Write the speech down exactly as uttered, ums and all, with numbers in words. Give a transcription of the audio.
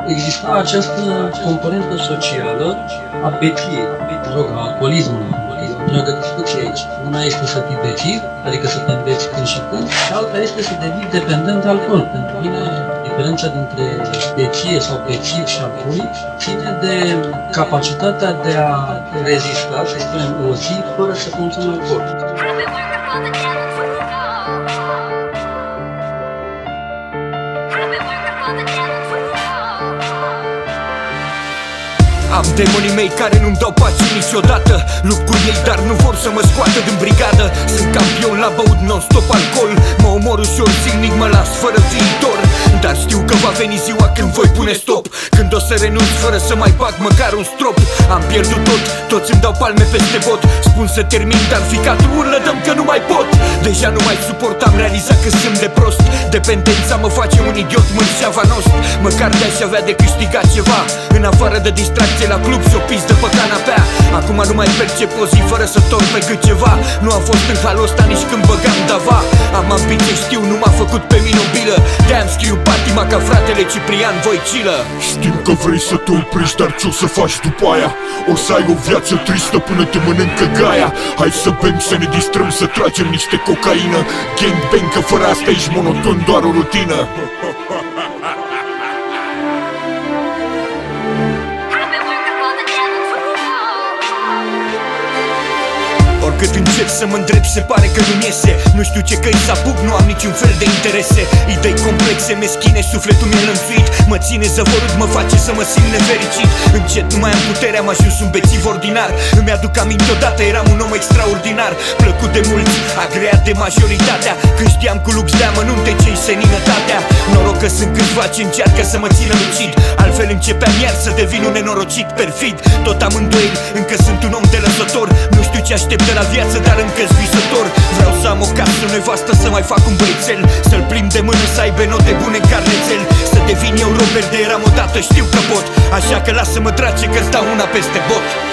Exista această componentă socială a beției, mă rog, a alcoolismului. Este o întreagă discuție aici. Una este să fii bețiv, adică să te înveți când și când, și alta este să devii dependent de alcool. Pentru mine, diferența dintre beție sau bețiv și alcoolic ține de capacitatea de a rezista, să spunem, o zi fără să consumi alcool. Am demonii mei care nu-mi dau pace niciodată. Lupt cu ei, dar nu vor să mă scoată din brigadă. Sunt campion la băut non-stop alcool. Mă omor ușor, zilnic mă las fără viitor. Dar știu că va veni ziua când voi pune stop, când o să renunț fără să mai bag măcar un strop. Am pierdut tot, toți îmi dau palme peste bot. Spun să termin, dar ficatul urlă, dăm că nu mai pot. Deja nu mai suport, am realizat că sunt de prost. Dependența mă face un idiot mânșeava nost. Măcar de-aș avea de câștigat ceva, în afară de distracție la club și o pizdă pe canapea. Acum nu mai percep o zi fără să torn pe gât ceva. Nu am fost în halul ăsta nici când băgam dava. Am ambiție, știu, nu m-a făcut pe mine o bilă. De-aia îmi scriu patima ca fratele Ciprian Voicilă. Știm că vrei să te oprești, dar ce-o să faci după aia? O să ai o viață tristă până te mănâncă gaia. Hai să bem, să ne distrăm, să tragem niște cocaină. Gangbang, că fără asta ești monoton, doar o rutină. Cât încerc să mă îndrept, se pare că nu-mi iese. Nu știu ce căi să apuc, nu am niciun fel de interese. Idei complexe, meschine, sufletul mi-e lănțuit. Mă ține zăvorât, mă face să mă simt nefericit. Încet nu mai am putere, am ajuns un bețiv ordinar. Îmi aduc aminte odată, eram un om extraordinar. Plăcut de mulți, agreat de majoritatea. Când știam cu lux de amănunte ce-i seninătatea. Noroc că sunt câțiva ce încearcă să mă țină lucid. Altfel începeam iar să devin un nenorocit perfid. Tot am îndoieli, încă sunt un om de lăsător. Nu știu ce aștept de la viață, dar încă-s visător. Vreau să am o casă, o nevastă, să mai fac un băiețel. Să-l plimb de mână, să aibă note bune în carnețel. Să devin eu Robert de eram odată, știu că pot. Așa că lasă-mă drace, că-ți dau una peste bot.